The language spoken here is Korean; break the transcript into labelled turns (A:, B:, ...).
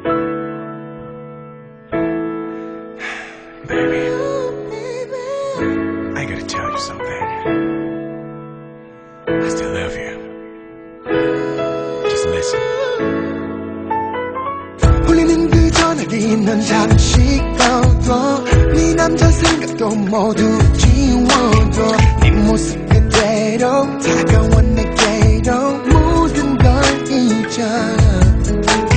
A: Baby, I gotta tell you something. I still love you. Just listen.
B: 울리는 그 전화기 넌 잠시 꺼둬. 네 남자 생각도 모두 지워둬. 네 모습 그대로 다가와 내게로 모든 걸 잊어.